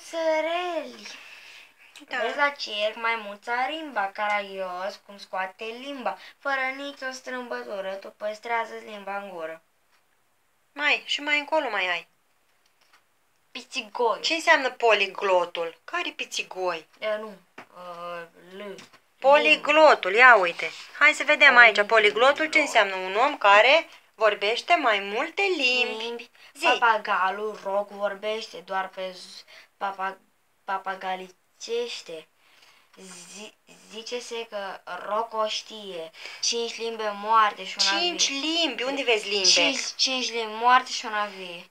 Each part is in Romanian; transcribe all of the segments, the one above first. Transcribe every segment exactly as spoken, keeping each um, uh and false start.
maimuțăreli. Da. Vezi la cerc maimuța rimba, caragios cum scoate limba, fără nicio strâmbătură, tu păstrează limba în gură. Mai, și mai încolo mai ai. Pițigoi. Ce înseamnă poliglotul? Care pițigoi? E, nu. Uh, L. Poliglotul, ia uite. Hai să vedem aici. Poliglot. Poliglotul ce înseamnă? Un om care vorbește mai multe limbi. Limbi. Zi. Papagalul roc vorbește doar pe z- papa, papagalicește. Zi, zice-se că Rocco știe cinci limbi moarte și una Cinci vie. limbi. Unde vezi limbe? Cinci, cinci limbi moarte și una vie.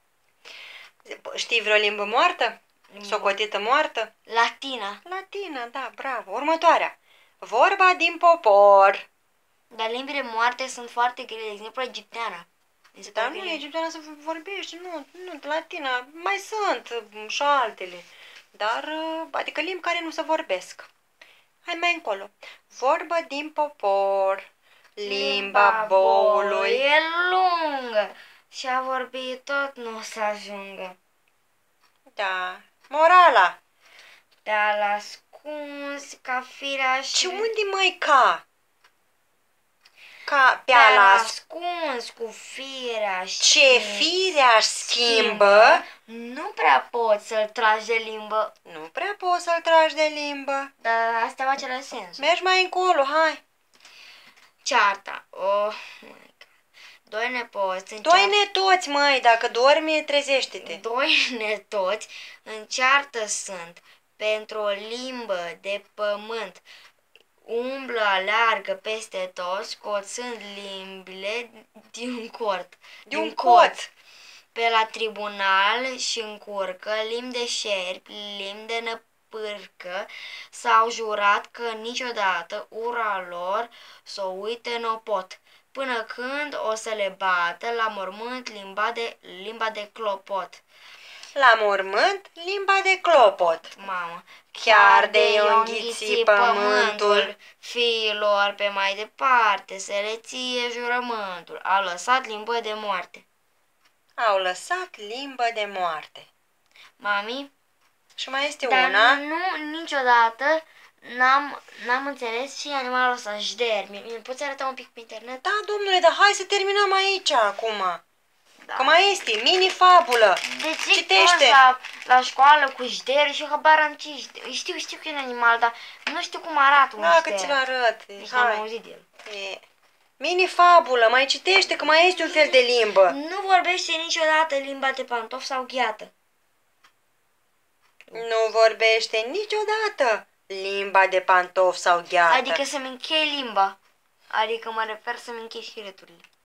Știi vreo limbă moartă? Limbă- Socotită moartă? Latina. Latina, da, bravo. Următoarea. Vorba din popor. Dar limbile moarte sunt foarte grele, de exemplu egipteana. Mi se Dar pare nu că e e- egipteană să vorbești, nu, nu, latina, mai sunt mm, și altele. Dar, uh, adică limbi care nu se vorbesc. Hai mai încolo. Vorba din popor. Limba boului. e lungă și a vorbi tot nu o să ajungă. Da. Morala. Te-a ascuns ca firea și... Și unde mai ca? Ca pe Te-a alas. ascuns cu firea și... Ce firea schimbă, Nu prea poți să-l tragi de limbă, nu prea poți să-l tragi de limbă. dar asta face la sens. Mergi mai încolo, hai. Cearta. Oh, my God. Doi nepoți Doi încearcă... netoți, măi, dacă dormi, trezește-te. Doi netoți în ceartă sunt pentru o limbă de pământ. Umblă, aleargă peste toți, scoțând limbile din un cort. De un cot. Pe la tribunal și încurcă limbi de șerpi, limbi de năpârcă, s-au jurat că niciodată ura lor să o uite n-o pot, până când o să le bată la mormânt limba de, limba de clopot. La mormânt, limba de clopot. Mamă, Chiar de i-o înghiți pământul, fiilor pe mai departe să le ție jurământul, a lăsat limbă de moarte. Au lăsat limbă de moarte. Mami, Și mai este dar una. nu niciodată n-am, n-am înțeles și animalul ăsta, jder. Mi- Mi-l poți arăta un pic pe internet? Da, domnule, dar hai să terminăm aici acum. Da. Că mai este mini-fabulă. De ce Citește. la, la școală cu jder și habar am ce jder. Știu, știu că e un animal, dar nu știu cum arată un Da, că jder. ți-l arăt. Deci n-am Hai. auzit de el. E. Mini-fabulă, mai citește că mai este un fel de limbă. Nu vorbește niciodată limba de pantof sau gheată. Nu vorbește niciodată limba de pantof sau gheată. Adică să-mi închei limba. Adică mă refer să-mi închei șireturile.